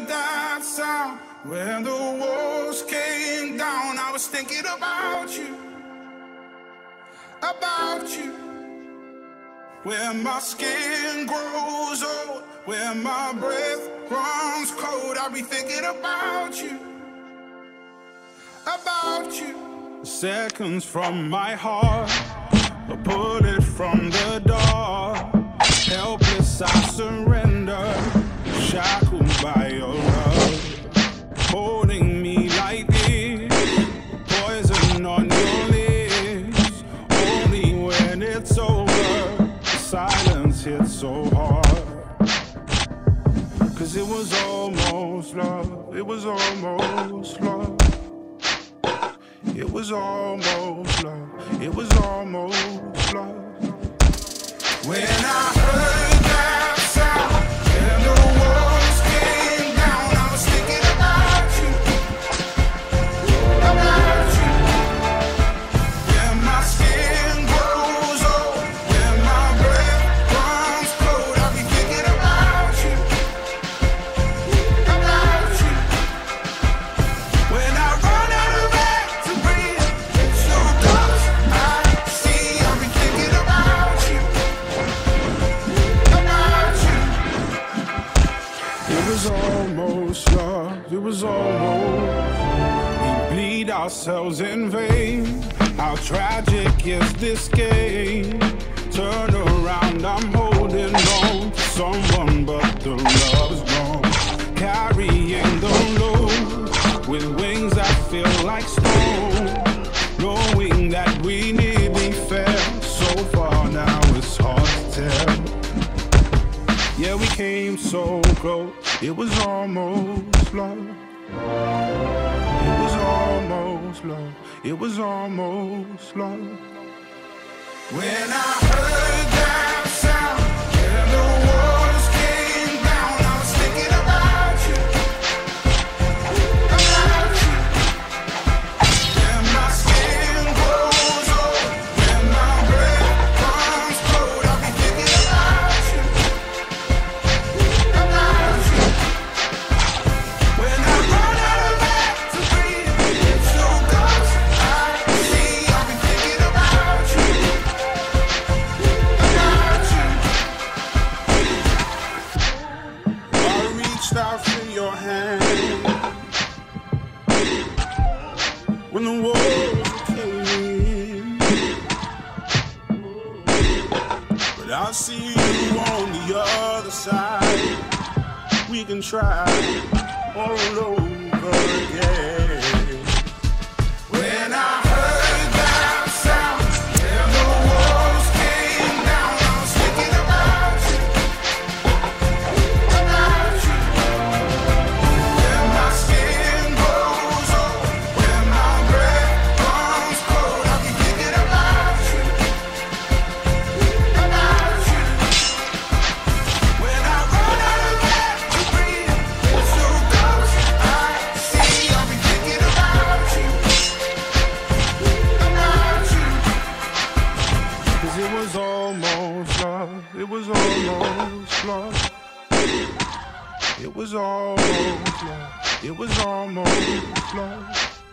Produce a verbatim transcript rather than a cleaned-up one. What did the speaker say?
heard that sound, when the walls came down, I was thinking about you, about you. Where my skin grows old, where my breath runs cold, I'll be thinking about you, about you. Seconds from my heart, a bullet from the dark. Helpless I surrender, shackled by your love. Holding me like this, poison on your lips. Only when it's over, the silence hits so hard. Cause it was almost love, it was almost love. It was almost love, it was almost love. When I heard that sound, and the walls came down, I was thinking about you, about you. When my skin grows old, when my breath runs cold, I'll be thinking about you, about you. When I run out of air to breathe, it's so close I see, I'll be thinking about you. It was almost love, it was almost. We bleed ourselves in vain. How tragic is this game? Turn around, I'm holding on to someone, but the love is gone. Carrying the load with wings that feel like stone. Knowing that we nearly fell so far, now it's hard to tell. Yeah, we came so close, it was almost love. It was almost love, it was almost love. When I heard that sound, and the walls came down, I was thinking about you, about you. When my skin grows old, when my breath comes cold, I'll be thinking about you. Out in your hand when the walls came in, but I see you on the other side. We can try all over again. When I heard that sound, and the walls came down, I was thinking about you, about you. When my skin grows old, when my breath comes cold, I'll be thinking about you, about you. When I run out of air to breathe, it's so close I see, I'll be thinking about you, about you. Cause it was almost love, it was almost love. It was almost love, it was almost love.